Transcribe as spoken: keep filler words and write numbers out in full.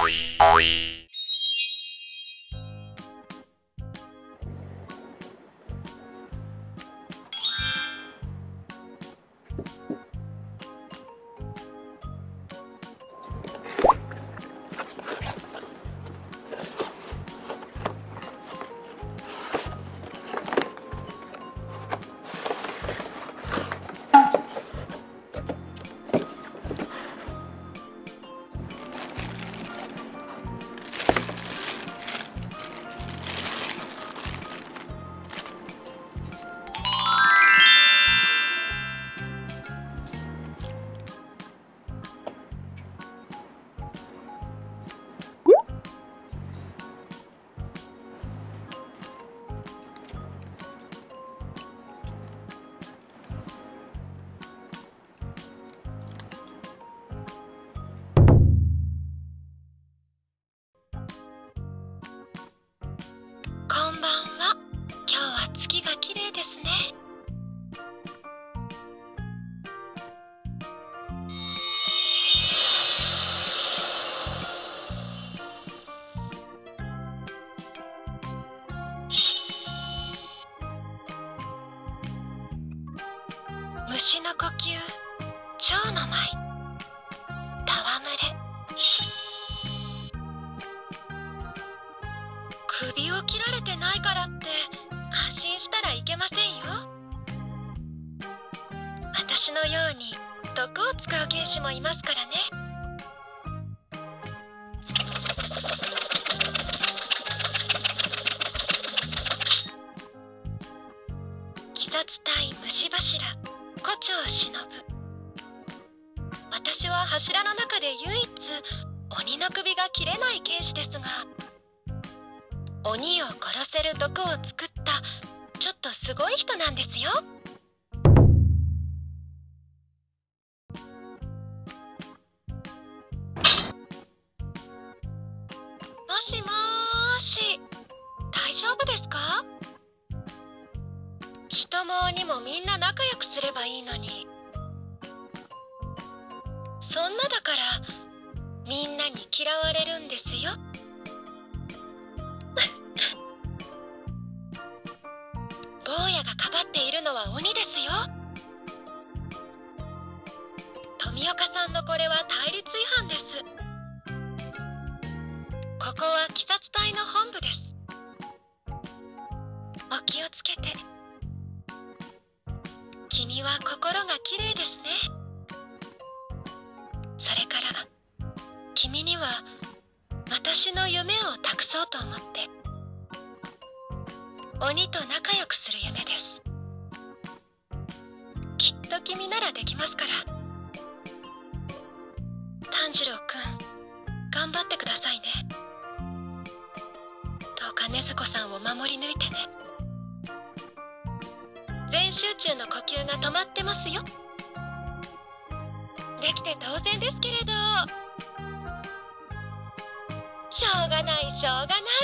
こんばんは。今日は月が綺麗ですね。虫の呼吸、蝶の舞、戯れ。首を切られてないからって安心したらいけませんよ。私のように毒を使う剣士もいますからね。鬼殺隊虫柱胡蝶忍。私は柱の中で唯一鬼の首が切れない剣士ですが、鬼を殺せる毒を作ったちょっとすごい人なんですよ。もしもーし、大丈夫ですか？人も鬼もみんな仲良くすればいいのに、そんなだからみんなに嫌われるんですよ。坊やがかばっているのは鬼ですよ。富岡さんのこれは対立違反です。ここは鬼殺隊の本部です。お気をつけて。君は心が綺麗ですね。それから君には私の夢を託そうと思って。鬼と仲良くする夢です。きっと君ならできますから。炭治郎くん、頑張ってくださいね。どうか禰豆子さんを守り抜いてね。全集中の呼吸が止まってますよ。できて当然ですけれど。しょうがないしょうがない。